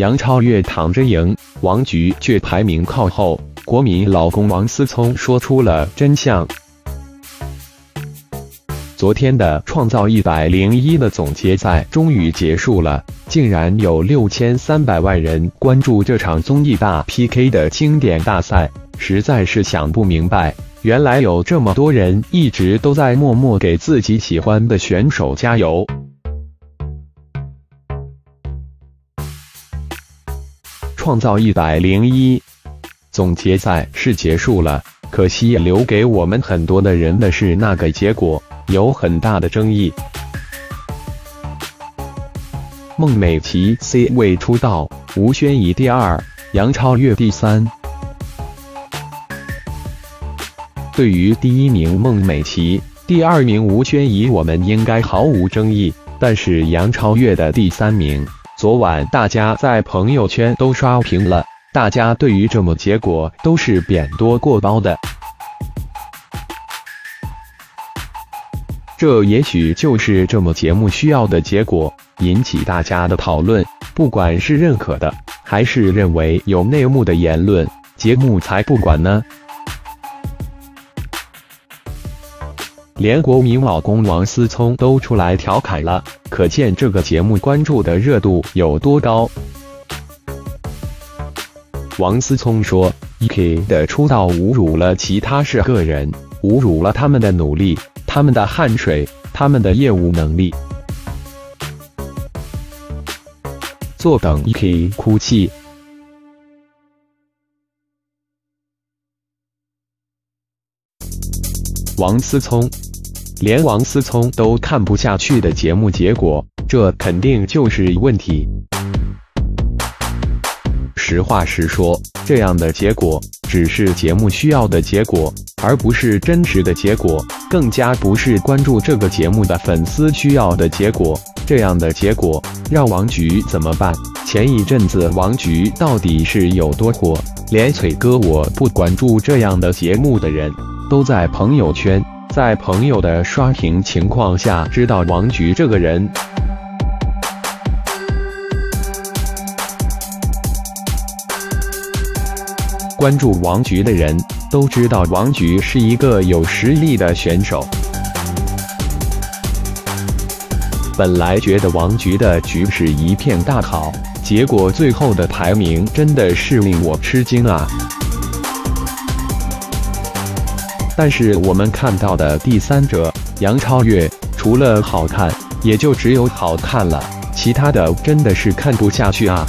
杨超越躺着赢，王菊却排名靠后。国民老公王思聪说出了真相。昨天的创造101的总决赛终于结束了，竟然有6300万人关注这场综艺大 PK 的经典大赛，实在是想不明白，原来有这么多人一直都在默默给自己喜欢的选手加油。创造101总决赛是结束了，可惜留给我们很多的人的是那个结果，有很大的争议。孟美岐 C 位出道，吴宣仪第2，杨超越第3。对于第1名孟美岐，第2名吴宣仪，我们应该毫无争议。但是杨超越的第3名，昨晚大家在朋友圈都刷屏了，大家对于这么结果都是贬多过褒的。这也许就是这么节目需要的结果，引起大家的讨论，不管是认可的，还是认为有内幕的言论，节目才不管呢。连国民老公王思聪都出来调侃了，可见这个节目关注的热度有多高。王思聪说 ，EK 的出道侮辱了其他是个人，侮辱了他们的努力，他们的汗水，他们的业务能力。坐等 EK 哭泣。王思聪，连王思聪都看不下去的节目结果，这肯定就是问题。实话实说，这样的结果只是节目需要的结果，而不是真实的结果，更加不是关注这个节目的粉丝需要的结果。这样的结果让王菊怎么办？前一阵子王菊到底是有多火，连崔哥我不关注这样的节目的人都在朋友圈，在朋友的刷屏情况下知道王菊这个人。关注王菊的人都知道王菊是一个有实力的选手。本来觉得王菊的局是一片大好，结果最后的排名真的是令我吃惊啊！但是我们看到的第3者杨超越，除了好看，也就只有好看了，其他的真的是看不下去啊！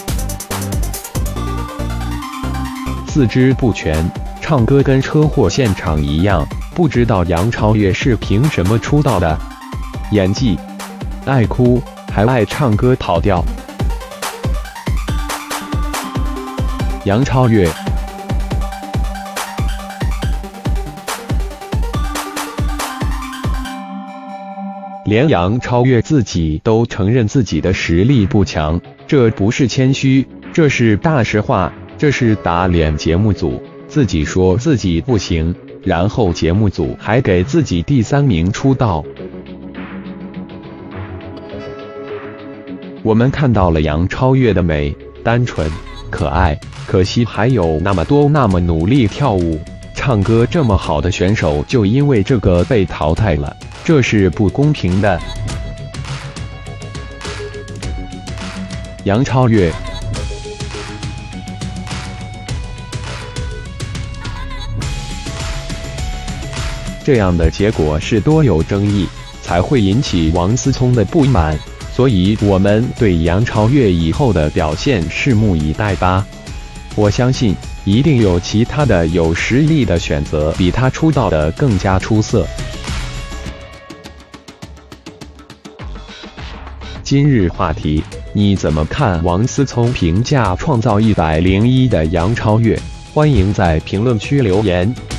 四肢不全，唱歌跟车祸现场一样，不知道杨超越是凭什么出道的？演技，爱哭，还爱唱歌跑调。杨超越，连杨超越自己都承认自己的实力不强，这不是谦虚，这是大实话。这是打脸节目组，自己说自己不行，然后节目组还给自己第3名出道。我们看到了杨超越的美、单纯、可爱，可惜还有那么多那么努力跳舞、唱歌这么好的选手，就因为这个被淘汰了，这是不公平的。杨超越。这样的结果是多有争议，才会引起王思聪的不满，所以我们对杨超越以后的表现拭目以待吧。我相信一定有其他的有实力的选择比他出道的更加出色。今日话题，你怎么看王思聪评价创造101的杨超越？欢迎在评论区留言。